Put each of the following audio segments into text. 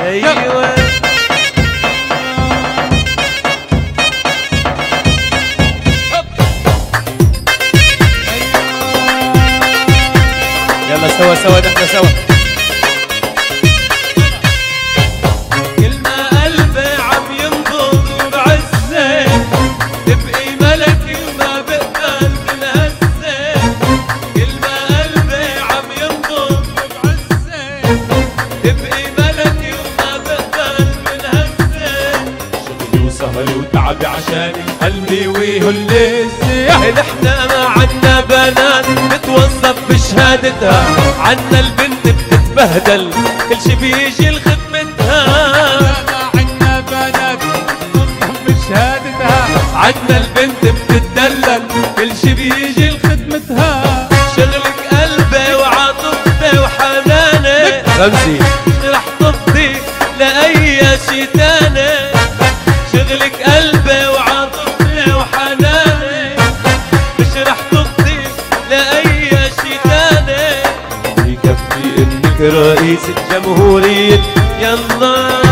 ايوه يلا سوا سوا نحن سوا. كل ما قلبي عم ينبض بعزة تبقي ملكي وما بقبل بالهزة. كل ما قلبي عم ينبض بعزة تبقي ملكي وما بقبل بالهزة. شغلي وسهري وتعبي عشاني قلبي وهاللذة. نحنا ما عنا بنات بتوظف بشهادتها، عنا البنت بتتبهدل كل شي بيجي لخدمتها. ما عنا بنات بتوظف بشهادتها، عنا البنت بتتدلل كل شي بيجي لخدمتها. شغلك قلبي وعاطفتي وحناني رمزي رح تفضي لأي شي تاني. شغلك قلبي وعاطفتي وحناني مش رح تفضي لأي شي تاني. يكفي انك رئيسة جمهورية يلا.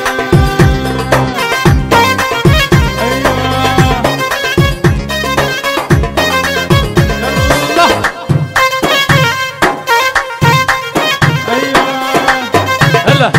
هلا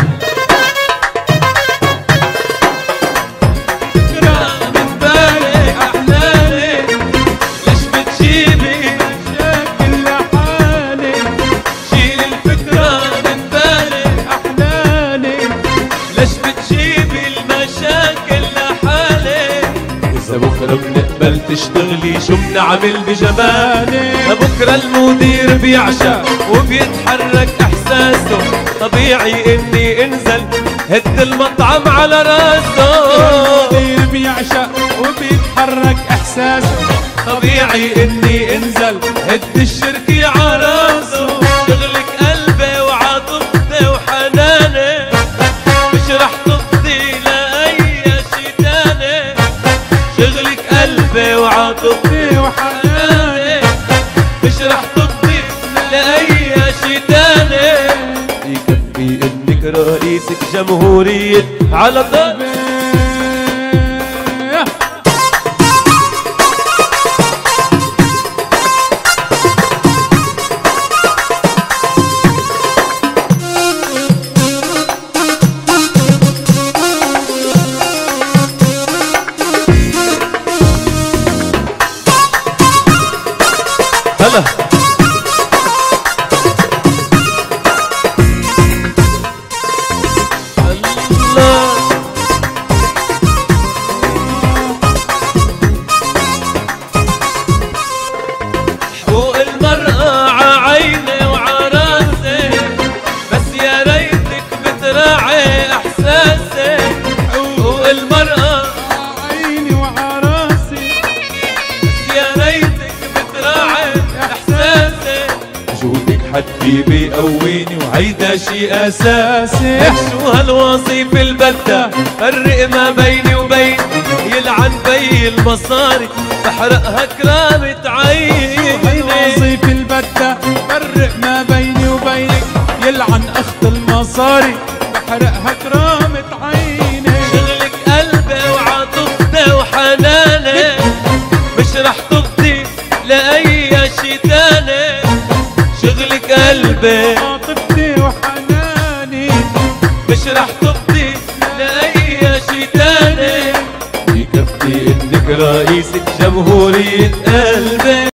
من بالي احلالي ليش بتجيبي مشاكل لحالي. شيل الفكرة من بالي احلالي ليش بتجيبي المشاكل لحالي. إذا بكرة بنقبل تشتغلي شو بنعمل بجمالي. لبكرة المدير بيعشق وبيتحرك احساسه، طبيعي اني انزل هد المطعم على راسه. المدير بيعشق وبيتحرك احساسه، طبيعي اني انزل هد الشركة على راسه. شغلك قلبي وعاطفتي وحناني مش رح تفضي لأي شي تاني. شغلك قلبي وعاطفتي وحناني مش رح تفضي لأي شي تاني. يكفي انك رئيسة جمهورية على طول. هلا حقوق المرأة ععيني وعراسي، بس يا ريتك بتراعي احساسي. حقوق المرأة ععيني وعراسي، بس يا ريتك بتراعي احساسي. وجودك حدي بيقويني وهيدا شي اساسي. شو هالوظيفة البتة فرق ما بيني وبين يلعن بي المصاري بحرقها كرامة عيني. هالوظيفة البتة فرق ما بيني وبينك يلعن اخت المصاري بحرقها كرامة عيني. شغلك قلبي وعاطفتي وحناني مش رح تفضي لأي شي تاني. شغلك قلبي عاطفتي وحناني مش رح تفضي لأي شي تاني. يكفي انك رئيسة جمهورية قلبي.